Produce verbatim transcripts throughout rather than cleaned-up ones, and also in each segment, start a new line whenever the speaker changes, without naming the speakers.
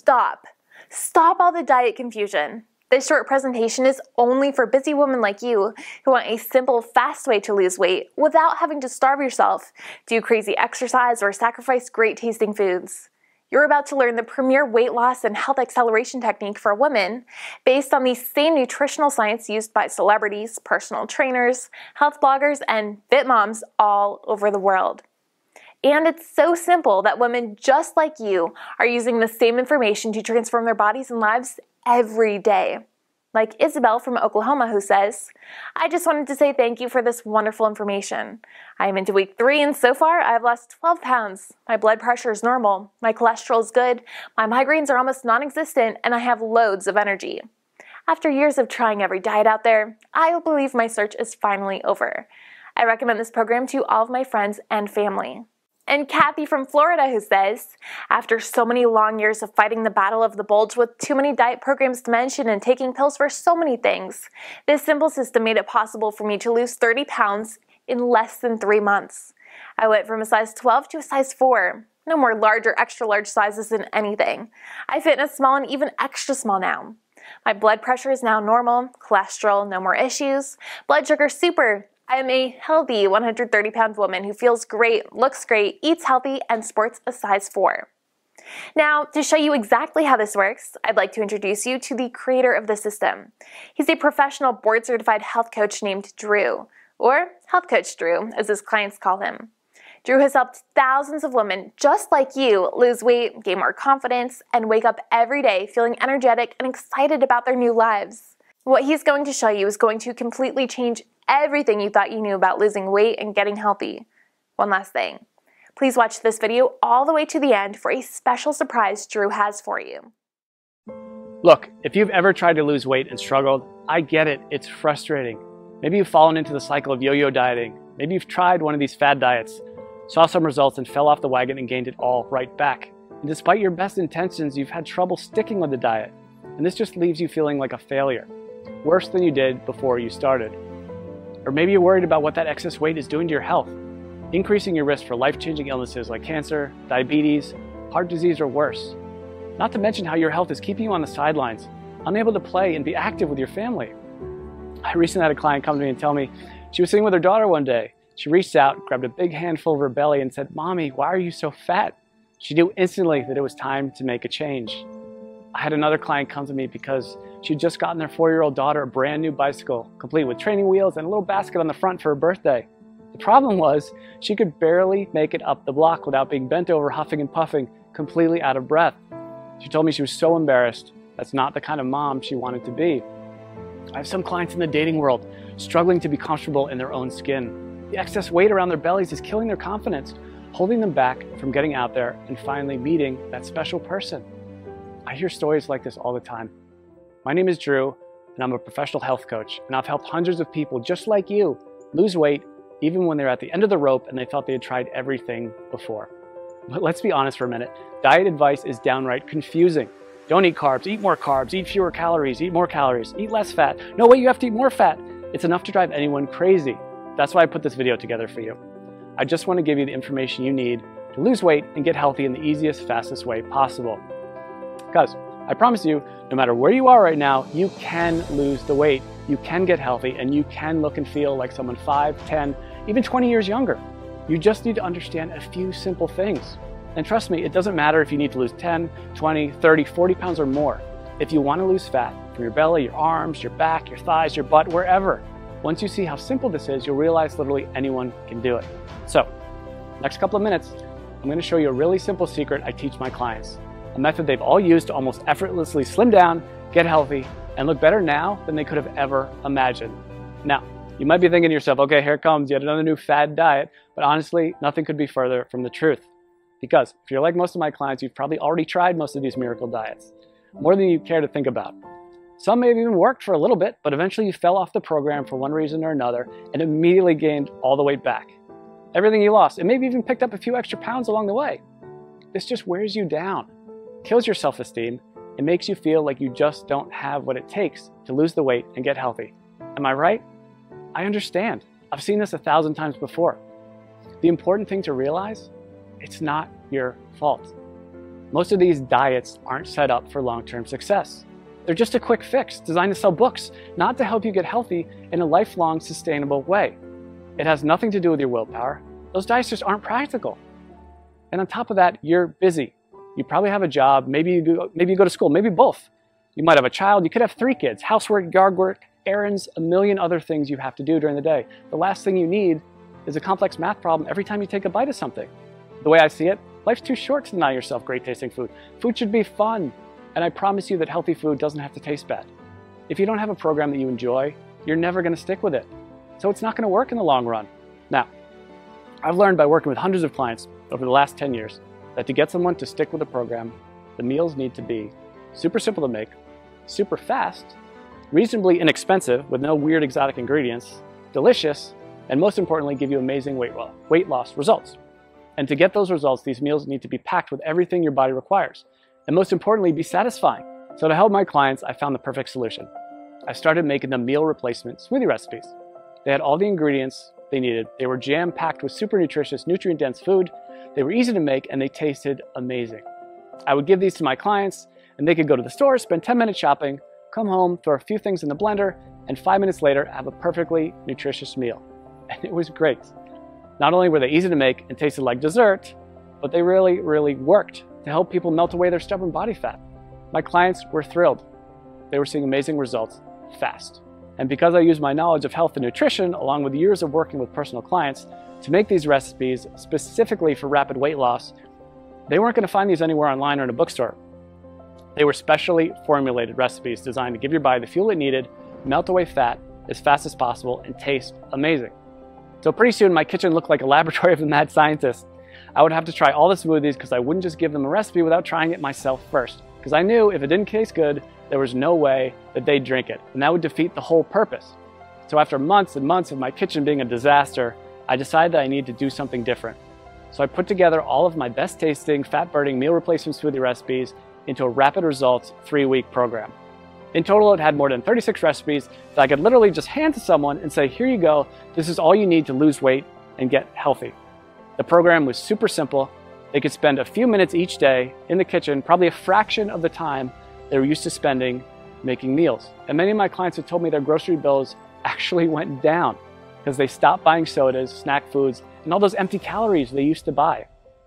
stop. Stop all the diet confusion. This short presentation is only for busy women like you who want a simple, fast way to lose weight without having to starve yourself, do crazy exercise, or sacrifice great tasting foods. You're about to learn the premier weight loss and health acceleration technique for women based on the same nutritional science used by celebrities, personal trainers, health bloggers, and fit moms all over the world. And it's so simple that women just like you are using the same information to transform their bodies and lives every day. Like Isabel from Oklahoma, who says, "I just wanted to say thank you for this wonderful information. I am into week three and so far I've lost twelve pounds. My blood pressure is normal, my cholesterol is good, my migraines are almost non-existent, and I have loads of energy. After years of trying every diet out there, I believe my search is finally over. I recommend this program to all of my friends and family." And Kathy from Florida, who says, "After so many long years of fighting the battle of the bulge with too many diet programs to mention and taking pills for so many things, this simple system made it possible for me to lose thirty pounds in less than three months. I went from a size twelve to a size four. No more large or extra large sizes in anything. I fit in a small and even extra small now. My blood pressure is now normal, cholesterol, no more issues, blood sugar super. I am a healthy one hundred thirty pound woman who feels great, looks great, eats healthy, and sports a size four. Now, to show you exactly how this works, I'd like to introduce you to the creator of the system. He's a professional board-certified health coach named Drew, or Health Coach Drew, as his clients call him. Drew has helped thousands of women just like you lose weight, gain more confidence, and wake up every day feeling energetic and excited about their new lives. What he's going to show you is going to completely change everything you thought you knew about losing weight and getting healthy. One last thing. Please watch this video all the way to the end for a special surprise Drew has for you.
Look, if you've ever tried to lose weight and struggled, I get it. It's frustrating. Maybe you've fallen into the cycle of yo-yo dieting. Maybe you've tried one of these fad diets, saw some results and fell off the wagon and gained it all right back. And despite your best intentions, you've had trouble sticking with the diet. And this just leaves you feeling like a failure, worse than you did before you started. Or maybe you're worried about what that excess weight is doing to your health, increasing your risk for life-changing illnesses like cancer, diabetes, heart disease, or worse. Not to mention how your health is keeping you on the sidelines, unable to play and be active with your family. I recently had a client come to me and tell me she was sitting with her daughter one day. She reached out, grabbed a big handful of her belly and said, "Mommy, why are you so fat?" She knew instantly that it was time to make a change. I had another client come to me because she'd just gotten their four-year-old daughter a brand new bicycle, complete with training wheels and a little basket on the front for her birthday. The problem was she could barely make it up the block without being bent over, huffing and puffing, completely out of breath. She told me she was so embarrassed. That's not the kind of mom she wanted to be. I have some clients in the dating world struggling to be comfortable in their own skin. The excess weight around their bellies is killing their confidence, holding them back from getting out there and finally meeting that special person. I hear stories like this all the time. My name is Drew, and I'm a professional health coach, and I've helped hundreds of people just like you lose weight even when they're at the end of the rope and they thought they had tried everything before. But let's be honest for a minute. Diet advice is downright confusing. Don't eat carbs, eat more carbs, eat fewer calories, eat more calories, eat less fat. No way, you have to eat more fat. It's enough to drive anyone crazy. That's why I put this video together for you. I just want to give you the information you need to lose weight and get healthy in the easiest, fastest way possible. Because I promise you, no matter where you are right now, you can lose the weight, you can get healthy, and you can look and feel like someone five, ten, even twenty years younger. You just need to understand a few simple things. And trust me, it doesn't matter if you need to lose ten, twenty, thirty, forty pounds or more. If you want to lose fat from your belly, your arms, your back, your thighs, your butt, wherever, once you see how simple this is, you'll realize literally anyone can do it. So, next couple of minutes, I'm going to show you a really simple secret I teach my clients. A method they've all used to almost effortlessly slim down, get healthy, and look better now than they could have ever imagined. Now, you might be thinking to yourself, okay, here comes yet another new fad diet, but honestly, nothing could be further from the truth. Because if you're like most of my clients, you've probably already tried most of these miracle diets, more than you care to think about. Some may have even worked for a little bit, but eventually you fell off the program for one reason or another and immediately gained all the weight back. Everything you lost, and maybe even picked up a few extra pounds along the way. This just wears you down, kills your self-esteem, and makes you feel like you just don't have what it takes to lose the weight and get healthy. Am I right? I understand. I've seen this a thousand times before. The important thing to realize, it's not your fault. Most of these diets aren't set up for long-term success. They're just a quick fix designed to sell books, not to help you get healthy in a lifelong, sustainable way. It has nothing to do with your willpower. Those diets just aren't practical. And on top of that, you're busy. You probably have a job, maybe you go, maybe you go to school, maybe both. You might have a child, you could have three kids, housework, yard work, errands, a million other things you have to do during the day. The last thing you need is a complex math problem every time you take a bite of something. The way I see it, life's too short to deny yourself great tasting food. Food should be fun, and I promise you that healthy food doesn't have to taste bad. If you don't have a program that you enjoy, you're never going to stick with it. So it's not going to work in the long run. Now, I've learned by working with hundreds of clients over the last ten years that to get someone to stick with a program, the meals need to be super simple to make, super fast, reasonably inexpensive with no weird exotic ingredients, delicious, and most importantly, give you amazing weight, weight loss results. And to get those results, these meals need to be packed with everything your body requires. And most importantly, be satisfying. So to help my clients, I found the perfect solution. I started making them meal replacement smoothie recipes. They had all the ingredients they needed. They were jam-packed with super nutritious, nutrient-dense food. They were easy to make, and they tasted amazing. I would give these to my clients, and they could go to the store, spend ten minutes shopping, come home, throw a few things in the blender, and five minutes later, have a perfectly nutritious meal. And it was great. Not only were they easy to make and tasted like dessert, but they really, really worked to help people melt away their stubborn body fat. My clients were thrilled. They were seeing amazing results fast. And because I used my knowledge of health and nutrition, along with years of working with personal clients, to make these recipes specifically for rapid weight loss, they weren't going to find these anywhere online or in a bookstore. They were specially formulated recipes designed to give your body the fuel it needed, melt away fat as fast as possible, and taste amazing. So pretty soon my kitchen looked like a laboratory of the mad scientist. I would have to try all the smoothies because I wouldn't just give them a recipe without trying it myself first. Because I knew if it didn't taste good, there was no way that they'd drink it. And that would defeat the whole purpose. So after months and months of my kitchen being a disaster, I decided that I needed to do something different. So I put together all of my best tasting, fat-burning meal replacement smoothie recipes into a rapid results three-week program. In total, it had more than thirty-six recipes that I could literally just hand to someone and say, here you go, this is all you need to lose weight and get healthy. The program was super simple. They could spend a few minutes each day in the kitchen, probably a fraction of the time they were used to spending making meals. And many of my clients have told me their grocery bills actually went down because they stopped buying sodas, snack foods, and all those empty calories they used to buy.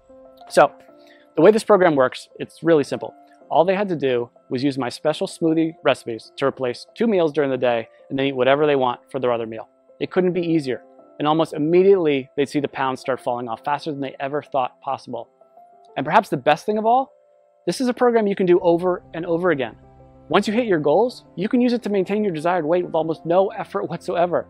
So the way this program works, it's really simple. All they had to do was use my special smoothie recipes to replace two meals during the day and then eat whatever they want for their other meal. It couldn't be easier. And almost immediately, they'd see the pounds start falling off faster than they ever thought possible. And perhaps the best thing of all, this is a program you can do over and over again. Once you hit your goals, you can use it to maintain your desired weight with almost no effort whatsoever.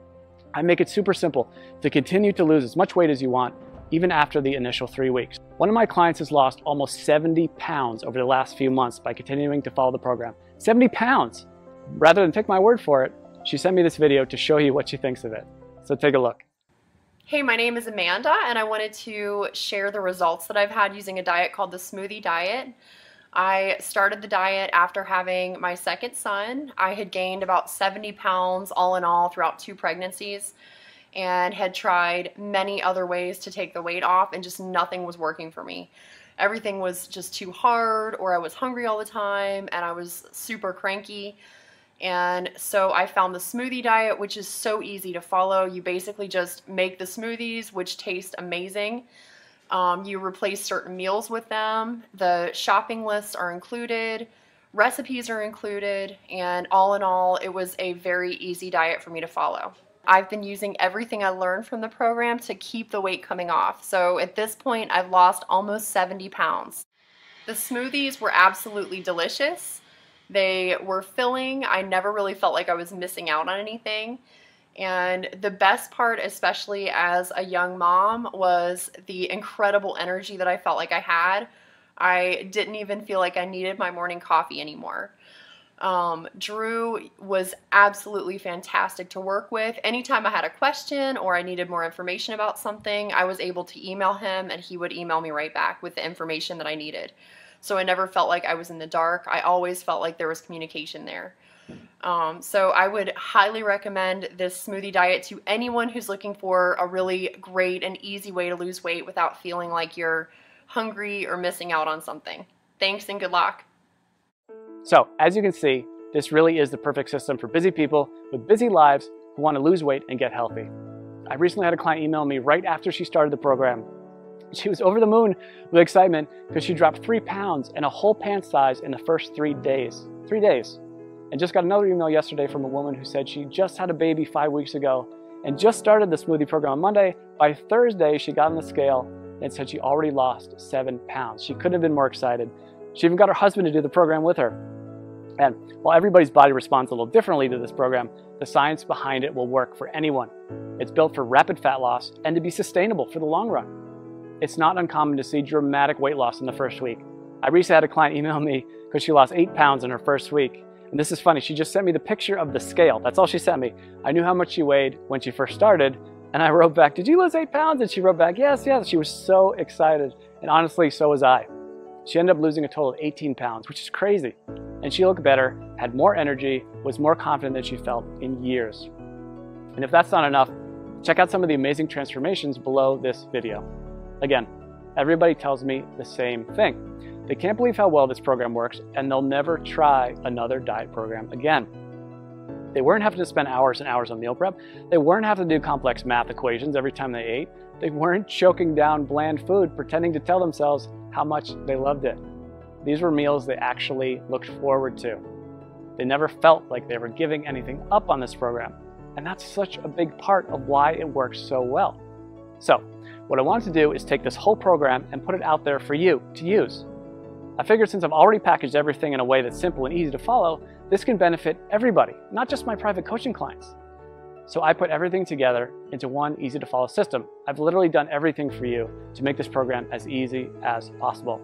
I make it super simple to continue to lose as much weight as you want, even after the initial three weeks. One of my clients has lost almost seventy pounds over the last few months by continuing to follow the program. seventy pounds! Rather than take my word for it, she sent me this video to show you what she thinks of it. So take a look.
Hey, my name is Amanda, and I wanted to share the results that I've had using a diet called the Smoothie Diet. I started the diet after having my second son. I had gained about seventy pounds all in all throughout two pregnancies and had tried many other ways to take the weight off, and just nothing was working for me. Everything was just too hard, or I was hungry all the time, and I was super cranky. And so I found the Smoothie Diet, which is so easy to follow. You basically just make the smoothies, which taste amazing. Um, you replace certain meals with them. The shopping lists are included. Recipes are included. And all in all, it was a very easy diet for me to follow. I've been using everything I learned from the program to keep the weight coming off. So at this point, I've lost almost seventy pounds. The smoothies were absolutely delicious. They were filling. I never really felt like I was missing out on anything. And the best part, especially as a young mom, was the incredible energy that I felt like I had. I didn't even feel like I needed my morning coffee anymore. Um, Drew was absolutely fantastic to work with. Anytime I had a question or I needed more information about something, I was able to email him and he would email me right back with the information that I needed. So I never felt like I was in the dark. I always felt like there was communication there. Um, so I would highly recommend this smoothie diet to anyone who's looking for a really great and easy way to lose weight without feeling like you're hungry or missing out on something. Thanks and good luck.
So, as you can see, this really is the perfect system for busy people with busy lives who want to lose weight and get healthy. I recently had a client email me right after she started the program. She was over the moon with excitement because she dropped three pounds and a whole pant size in the first three days. Three days. And just got another email yesterday from a woman who said she just had a baby five weeks ago and just started the smoothie program on Monday. By Thursday, she got on the scale and said she already lost seven pounds. She couldn't have been more excited. She even got her husband to do the program with her. And while everybody's body responds a little differently to this program, the science behind it will work for anyone. It's built for rapid fat loss and to be sustainable for the long run. It's not uncommon to see dramatic weight loss in the first week. I recently had a client email me because she lost eight pounds in her first week. And this is funny, she just sent me the picture of the scale. That's all she sent me. I knew how much she weighed when she first started, and I wrote back, did you lose eight pounds? And she wrote back, yes, yes. She was so excited. And honestly, so was I. She ended up losing a total of eighteen pounds, which is crazy. And she looked better, had more energy, was more confident than she felt in years. And if that's not enough, check out some of the amazing transformations below this video. Again, everybody tells me the same thing. They can't believe how well this program works, and they'll never try another diet program again. They weren't having to spend hours and hours on meal prep. They weren't having to do complex math equations every time they ate. They weren't choking down bland food, pretending to tell themselves how much they loved it. These were meals they actually looked forward to. They never felt like they were giving anything up on this program. And that's such a big part of why it works so well. So, what I wanted to do is take this whole program and put it out there for you to use. I figured since I've already packaged everything in a way that's simple and easy to follow, this can benefit everybody, not just my private coaching clients. So I put everything together into one easy to follow system. I've literally done everything for you to make this program as easy as possible.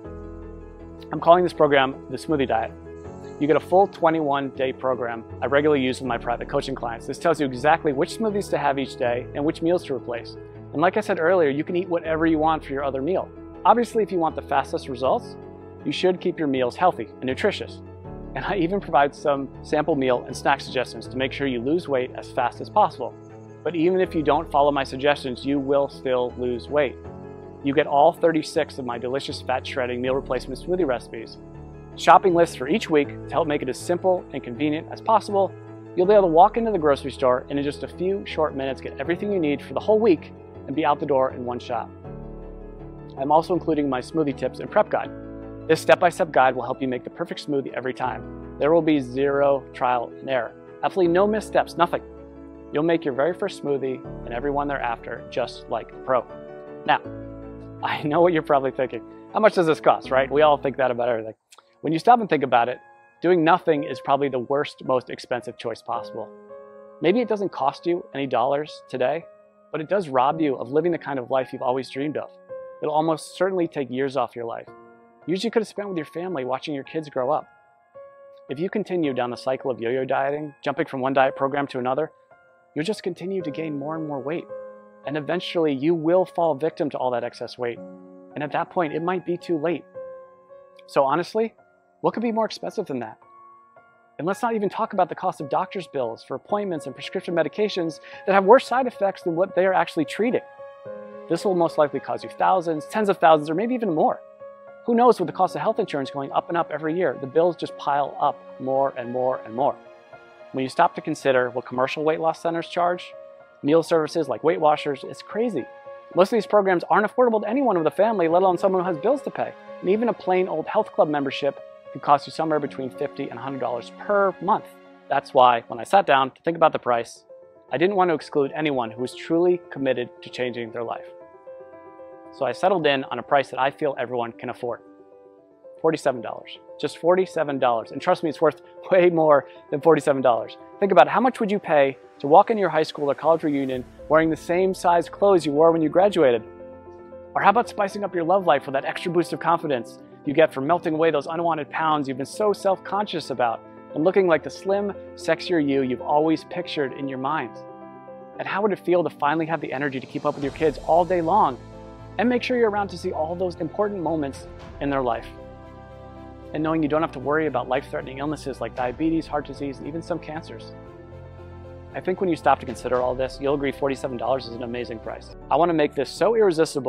I'm calling this program the Smoothie Diet. You get a full twenty-one day program I regularly use with my private coaching clients. This tells you exactly which smoothies to have each day and which meals to replace. And like I said earlier, you can eat whatever you want for your other meal. Obviously, if you want the fastest results, you should keep your meals healthy and nutritious. And I even provide some sample meal and snack suggestions to make sure you lose weight as fast as possible. But even if you don't follow my suggestions, you will still lose weight. You get all thirty-six of my delicious fat shredding meal replacement smoothie recipes, shopping lists for each week to help make it as simple and convenient as possible. You'll be able to walk into the grocery store and in just a few short minutes get everything you need for the whole week and be out the door in one shot. I'm also including my smoothie tips and prep guide. This step-by-step guide will help you make the perfect smoothie every time. There will be zero trial and error. Absolutely no missteps, nothing. You'll make your very first smoothie and every one thereafter just like a pro. Now, I know what you're probably thinking. How much does this cost, right? We all think that about everything. When you stop and think about it, doing nothing is probably the worst, most expensive choice possible. Maybe it doesn't cost you any dollars today, but it does rob you of living the kind of life you've always dreamed of. It'll almost certainly take years off your life. Years you could have spent with your family watching your kids grow up. If you continue down the cycle of yo-yo dieting, jumping from one diet program to another, you'll just continue to gain more and more weight. And eventually you will fall victim to all that excess weight. And at that point, it might be too late. So honestly, what could be more expensive than that? And let's not even talk about the cost of doctor's bills for appointments and prescription medications that have worse side effects than what they are actually treating. This will most likely cost you thousands, tens of thousands, or maybe even more. Who knows, with the cost of health insurance going up and up every year, the bills just pile up more and more and more. When you stop to consider what commercial weight loss centers charge, meal services like Weight Watchers, it's crazy. Most of these programs aren't affordable to anyone with a family, let alone someone who has bills to pay. And even a plain old health club membership could cost you somewhere between fifty dollars and one hundred dollars per month. That's why, when I sat down to think about the price, I didn't want to exclude anyone who was truly committed to changing their life. So I settled in on a price that I feel everyone can afford. forty-seven dollars. Just forty-seven dollars. And trust me, it's worth way more than forty-seven dollars. Think about it. How much would you pay to walk into your high school or college reunion wearing the same size clothes you wore when you graduated? Or how about spicing up your love life with that extra boost of confidence you get from melting away those unwanted pounds you've been so self-conscious about and looking like the slim, sexier you you've always pictured in your mind? And how would it feel to finally have the energy to keep up with your kids all day long and make sure you're around to see all those important moments in their life? And knowing you don't have to worry about life-threatening illnesses like diabetes, heart disease, and even some cancers. I think when you stop to consider all this, you'll agree forty-seven dollars is an amazing price. I want to make this so irresistible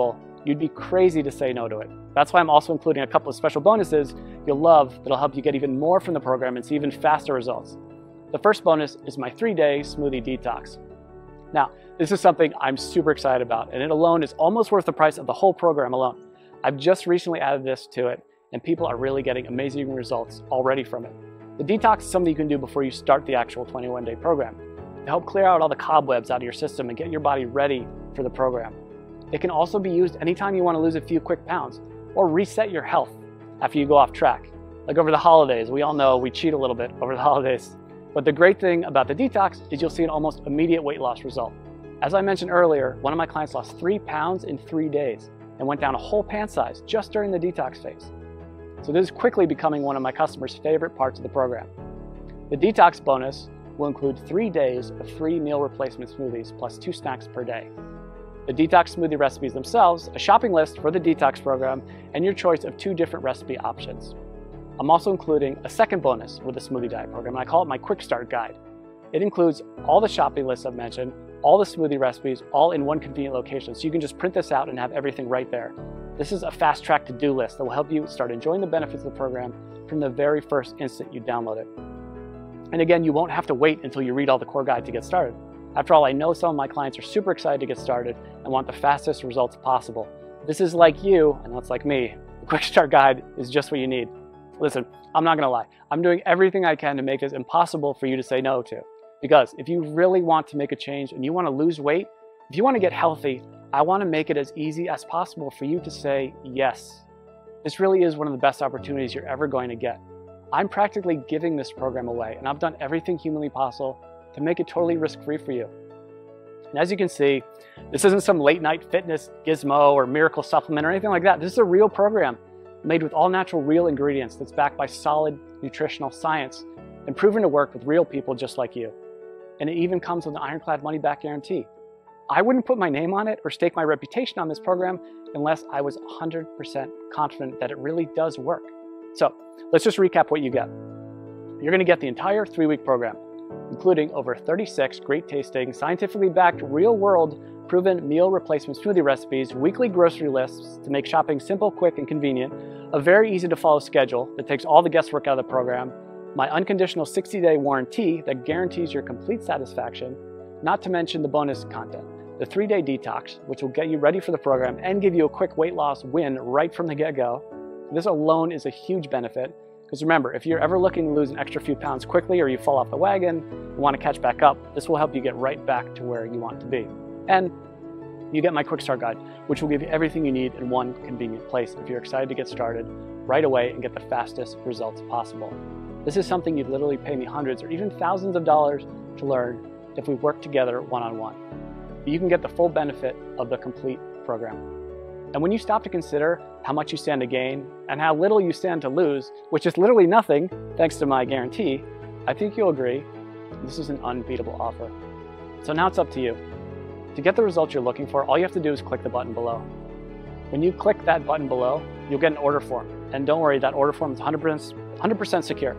You'd be crazy to say no to it. That's why I'm also including a couple of special bonuses you'll love that'll help you get even more from the program and see even faster results. The first bonus is my three-day smoothie detox. Now, this is something I'm super excited about, and it alone is almost worth the price of the whole program alone. I've just recently added this to it, and people are really getting amazing results already from it. The detox is something you can do before you start the actual twenty-one day program to help clear out all the cobwebs out of your system and get your body ready for the program. It can also be used anytime you want to lose a few quick pounds or reset your health after you go off track. Like over the holidays, we all know we cheat a little bit over the holidays. But the great thing about the detox is you'll see an almost immediate weight loss result. As I mentioned earlier, one of my clients lost three pounds in three days and went down a whole pant size just during the detox phase. So this is quickly becoming one of my customers' favorite parts of the program. The detox bonus will include three days of free meal replacement smoothies plus two snacks per day. The detox smoothie recipes themselves, a shopping list for the detox program, and your choice of two different recipe options. I'm also including a second bonus with the Smoothie Diet program, and I call it my Quick Start Guide. It includes all the shopping lists I've mentioned, all the smoothie recipes, all in one convenient location, so you can just print this out and have everything right there. This is a fast-track to-do list that will help you start enjoying the benefits of the program from the very first instant you download it. And again, you won't have to wait until you read all the core guide to get started. After all, I know some of my clients are super excited to get started and want the fastest results possible. If this is like you, and that's like me, the Quick Start Guide is just what you need. Listen, I'm not gonna lie. I'm doing everything I can to make this impossible for you to say no to. Because if you really want to make a change and you wanna lose weight, if you wanna get healthy, I wanna make it as easy as possible for you to say yes. This really is one of the best opportunities you're ever going to get. I'm practically giving this program away, and I've done everything humanly possible to make it totally risk-free for you. And as you can see, this isn't some late night fitness gizmo or miracle supplement or anything like that. This is a real program made with all natural real ingredients that's backed by solid nutritional science and proven to work with real people just like you. And it even comes with an ironclad money-back guarantee. I wouldn't put my name on it or stake my reputation on this program unless I was one hundred percent confident that it really does work. So let's just recap what you get. You're gonna get the entire three-week program, including over thirty-six great tasting, scientifically backed, real-world proven meal replacement smoothie recipes, weekly grocery lists to make shopping simple, quick, and convenient, a very easy to follow schedule that takes all the guesswork out of the program, my unconditional sixty day warranty that guarantees your complete satisfaction, not to mention the bonus content, the three day detox, which will get you ready for the program and give you a quick weight loss win right from the get-go. This alone is a huge benefit. Because remember, if you're ever looking to lose an extra few pounds quickly or you fall off the wagon and want to catch back up, this will help you get right back to where you want to be. And you get my Quick Start Guide, which will give you everything you need in one convenient place if you're excited to get started right away and get the fastest results possible. This is something you'd literally pay me hundreds or even thousands of dollars to learn if we work together one-on-one. But you can get the full benefit of the complete program. And when you stop to consider how much you stand to gain and how little you stand to lose, which is literally nothing thanks to my guarantee, I think you'll agree this is an unbeatable offer. So now it's up to you. To get the results you're looking for, all you have to do is click the button below. When you click that button below, you'll get an order form. And don't worry, that order form is one hundred percent secure.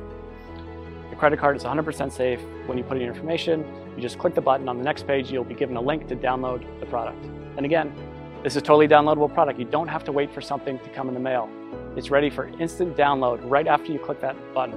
Your credit card is one hundred percent safe. When you put in your information, you just click the button. On the next page, you'll be given a link to download the product. And again, this is a totally downloadable product. You don't have to wait for something to come in the mail. It's ready for instant download right after you click that button.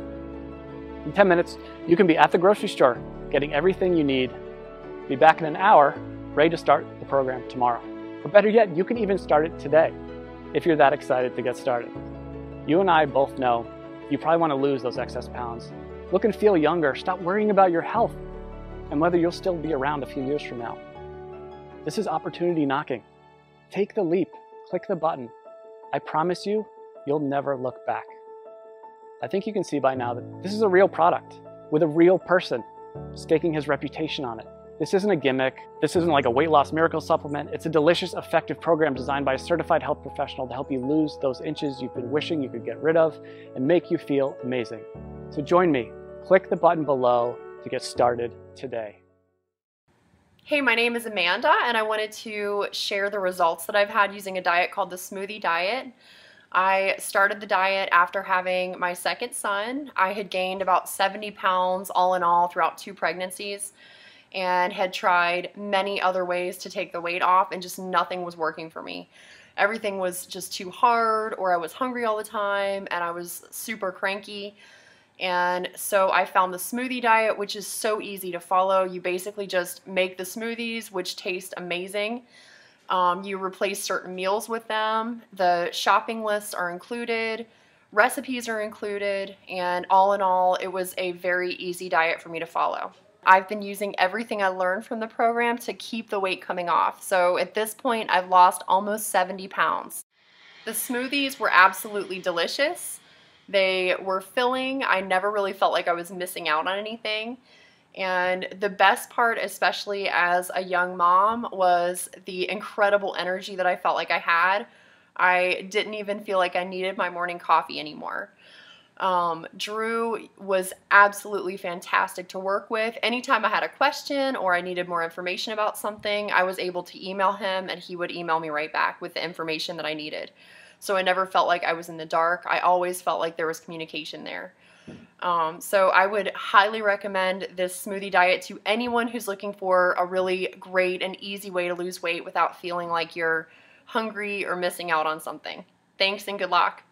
In ten minutes, you can be at the grocery store getting everything you need. Be back in an hour, ready to start the program tomorrow. Or better yet, you can even start it today if you're that excited to get started. You and I both know you probably want to lose those excess pounds. Look and feel younger. Stop worrying about your health and whether you'll still be around a few years from now. This is opportunity knocking. Take the leap, click the button. I promise you, you'll never look back. I think you can see by now that this is a real product with a real person staking his reputation on it. This isn't a gimmick. This isn't like a weight loss miracle supplement. It's a delicious, effective program designed by a certified health professional to help you lose those inches you've been wishing you could get rid of and make you feel amazing. So join me. Click the button below to get started today.
Hey, my name is Amanda, and I wanted to share the results that I've had using a diet called the Smoothie Diet. I started the diet after having my second son. I had gained about seventy pounds all in all throughout two pregnancies and had tried many other ways to take the weight off, and just nothing was working for me. everything was just too hard, or I was hungry all the time and I was super cranky. And so I found the smoothie diet, which is so easy to follow. You basically just make the smoothies, which taste amazing. Um, you replace certain meals with them. The shopping lists are included. Recipes are included. And all in all, it was a very easy diet for me to follow. I've been using everything I learned from the program to keep the weight coming off. So at this point, I've lost almost seventy pounds. The smoothies were absolutely delicious. They were filling. I never really felt like I was missing out on anything. And the best part, especially as a young mom, was the incredible energy that I felt like I had. I didn't even feel like I needed my morning coffee anymore. Um, Drew was absolutely fantastic to work with. Anytime I had a question or I needed more information about something, I was able to email him and he would email me right back with the information that I needed. So I never felt like I was in the dark. I always felt like there was communication there. Um, so I would highly recommend this smoothie diet to anyone who's looking for a really great and easy way to lose weight without feeling like you're hungry or missing out on something. Thanks and good luck.